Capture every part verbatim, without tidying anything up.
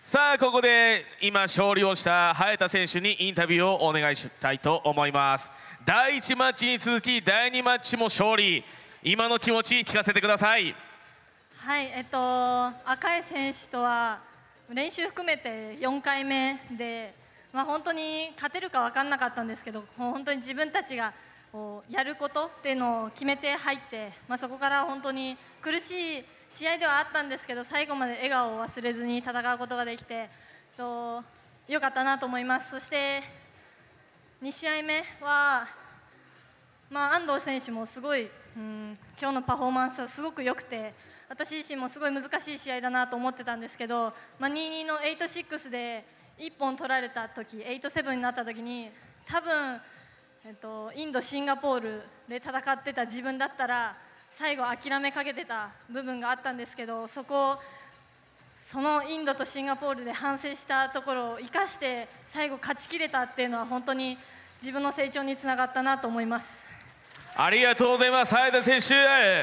さあここで今勝利をした早田選手にインタビューをお願いしたいと思います。だいいちマッチに続きだいにマッチも勝利、今の気持ち聞かせてください。 はい、えっと赤井選手とは練習含めてよんかいめで、まあ、本当に勝てるか分からなかったんですけど、本当に自分たちがこうやることっていうのを決めて入って、まあ、そこから本当に苦しい試合ではあったんですけど、最後まで笑顔を忘れずに戦うことができてと良かったなと思います。そしてに試合目は、まあ、安藤選手もすごい、うん、今日のパフォーマンスはすごく良くて、私自身もすごい難しい試合だなと思ってたんですけど、まあ、にたいにのはちたいろくでいっぽん取られた時、はちたいななになった時に多分、えっと、インドシンガポールで戦ってた自分だったら最後諦めかけてた部分があったんですけど、そこをそのインドとシンガポールで反省したところを生かして最後勝ちきれたっていうのは本当に自分の成長につながったなと思います。 ありがとうございます早田選手。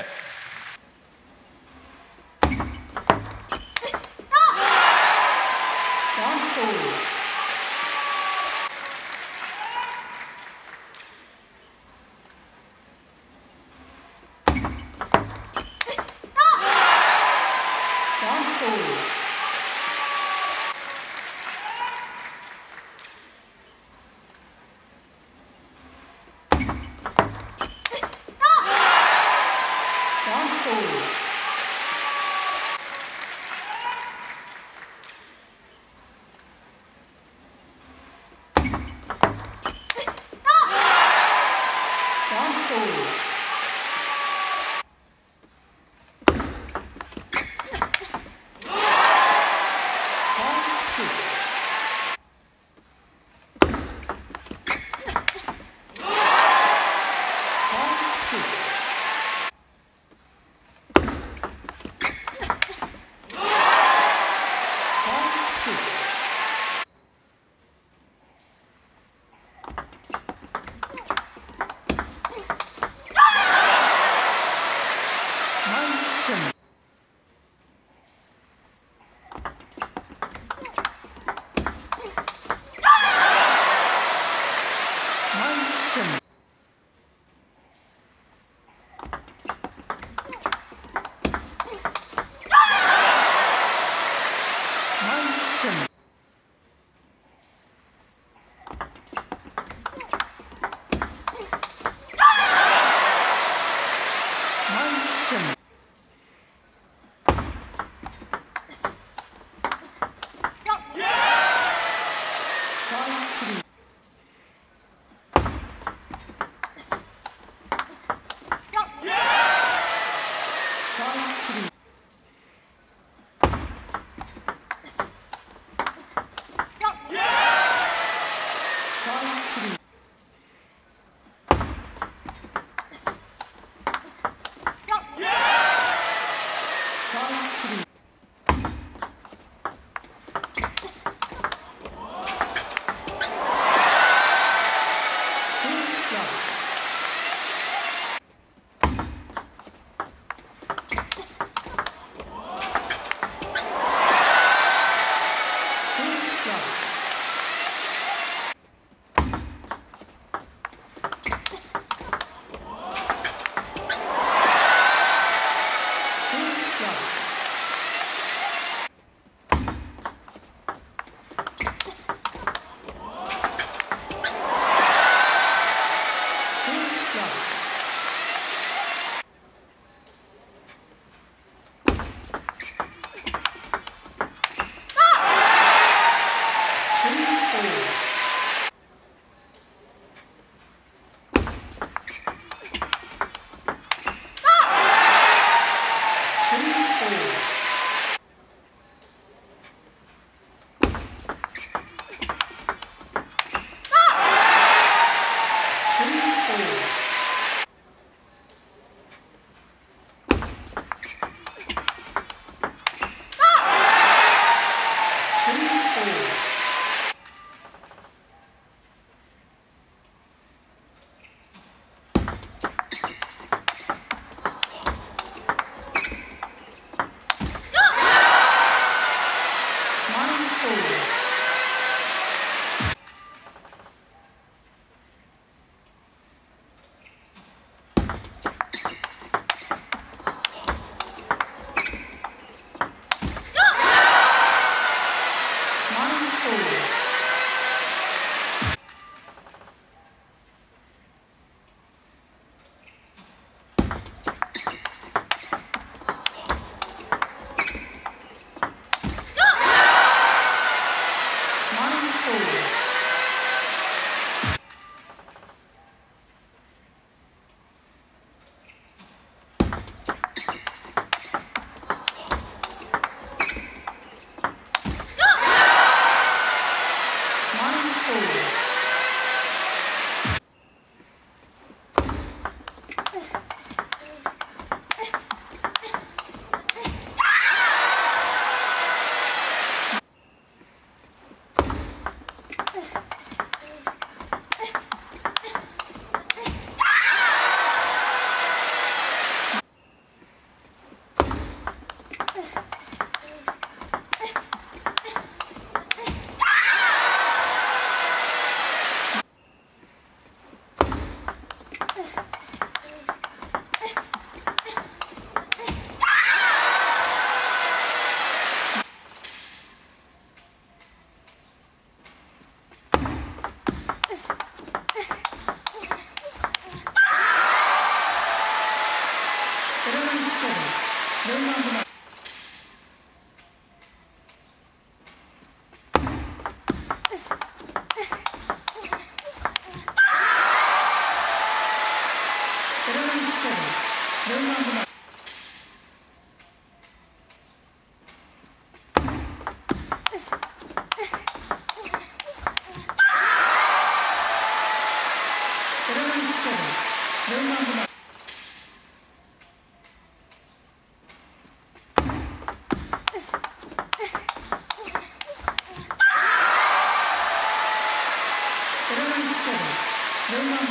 ンステル、ルーマン部門。